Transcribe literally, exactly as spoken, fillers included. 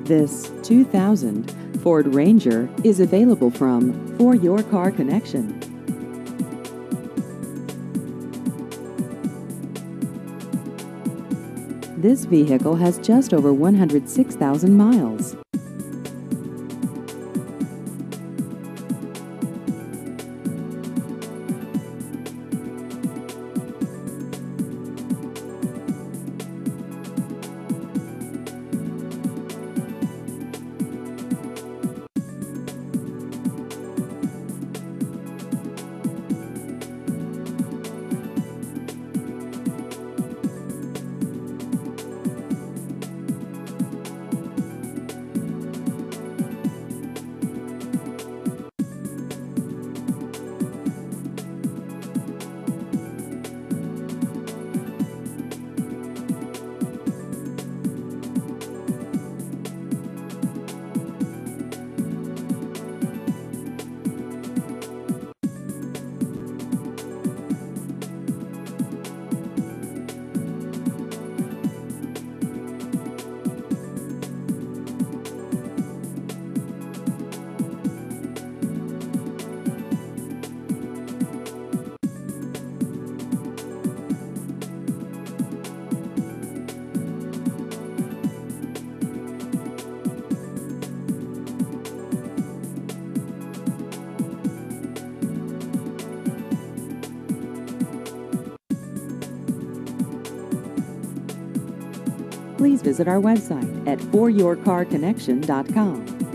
This two thousand Ford Ranger is available from For Your Car Connection. This vehicle has just over one hundred six thousand miles. Please visit our website at for your car connection dot com.